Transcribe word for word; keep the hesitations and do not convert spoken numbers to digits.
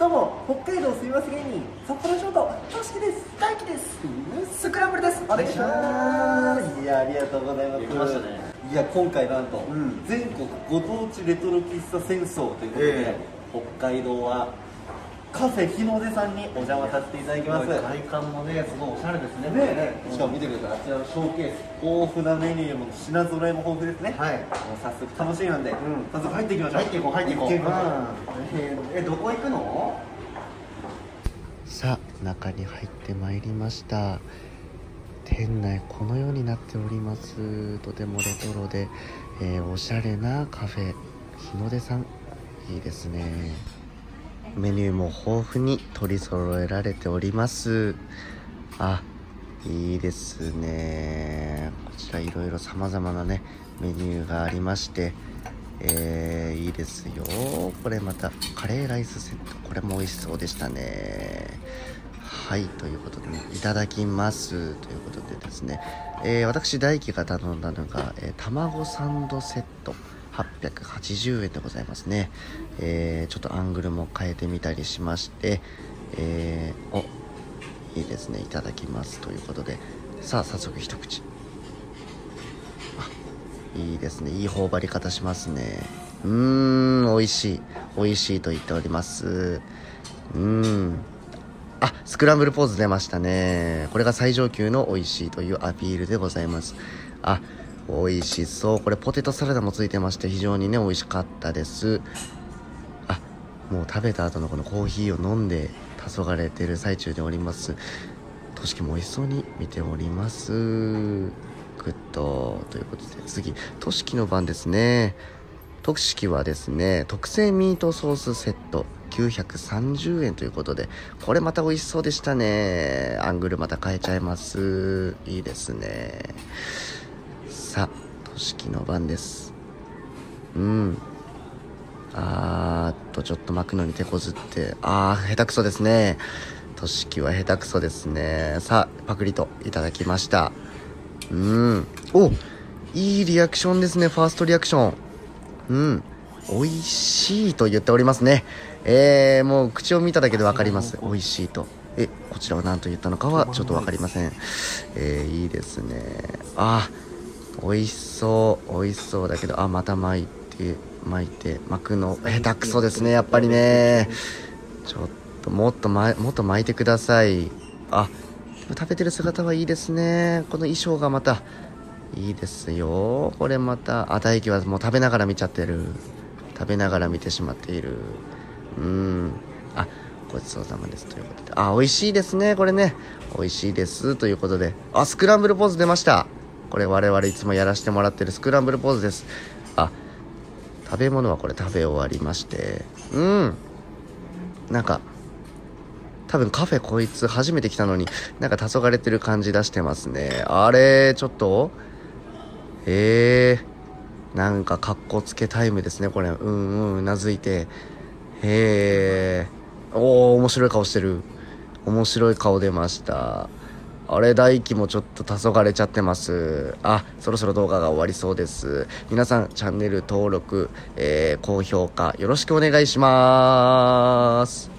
どうも、北海道すみません芸人、札幌ショート、としきです。大輝です。スクランブルです。お願いします。いや、ありがとうございます。 来ましたね。 いや、今回なんと、 うん、 全国ご当地レトロ喫茶戦争ということで、えー、北海道はカフェ日の出さんにお邪魔させていただきます。 外観もね、すごいおしゃれですね。 ねね、しかも見てください、あちらのショーケース、豊富なメニューも品揃えも豊富ですね。はい。もう早速楽しみなんで、うん、早速入っていきましょう。入っていこう、入っていこう。うん、えー、え、どこ行くの？ さあ、中に入ってまいりました。店内このようになっております。とてもレトロで、えー、おしゃれなカフェ日の出さん、いいですね。メニューも豊富に取り揃えられております。あ、いいですね。こちらいろいろ様々なねメニューがありまして、えー、いいですよ。これまたカレーライスセット、これも美味しそうでしたね。はい、ということで、ね、いただきますということでですね、えー、私大輝が頼んだのが、えー、卵サンドセットはっぴゃくはちじゅうえんでございますね。えー、ちょっとアングルも変えてみたりしまして、えー、お、いいですね、いただきますということで、さあ早速一口。あ、いいですね、いい頬張り方しますね。うーん、美味しい美味しいと言っております。うーん、あ、スクランブルポーズ出ましたね。これが最上級の美味しいというアピールでございます。あ、美味しそう。これポテトサラダもついてまして非常にね美味しかったです。あ、もう食べた後のこのコーヒーを飲んで黄昏てる最中でおります。としきも美味しそうに見ております。グッドということで、次としきの番ですね。としきはですね、特製ミートソースセットきゅうひゃくさんじゅうえんということで、これまた美味しそうでしたね。アングルまた変えちゃいます。いいですね。さあ、としきの番です。うん。あーっと、ちょっと巻くのに手こずって、あー、下手くそですね。としきは下手くそですね。さあ、パクリといただきました。うん。お、いいリアクションですね。ファーストリアクション。うん。美味しいと言っておりますね。えー、もう口を見ただけで分かります。美味しいと。え、こちらは何と言ったのかはちょっと分かりません。えー、いいですね。あ、美味しそう。美味しそうだけど、あ、また巻いて、巻いて、巻くの、下手くそですね、やっぱりね。ちょっと、もっとま、もっと巻いてください。あ、食べてる姿はいいですね。この衣装がまた、いいですよ。これまた、あ、大輝はもう食べながら見ちゃってる。食べながら見てしまっている。うーん。あ、ごちそうさまですということで。あ、美味しいですね。これね。美味しいですということで。あ、スクランブルポーズ出ました。これ我々いつもやらせてもらってるスクランブルポーズです。あ、食べ物はこれ食べ終わりまして。うん。なんか、多分カフェこいつ初めて来たのに、なんか黄昏てる感じ出してますね。あれ、ちょっとへえ、なんかカッコつけタイムですねこれ。うんうん、うなずいて、へえ、おー、面白い顔してる。面白い顔出ました。あれ、大輝もちょっと黄昏ちゃってます。あ、そろそろ動画が終わりそうです。皆さんチャンネル登録、えー、高評価よろしくお願いします。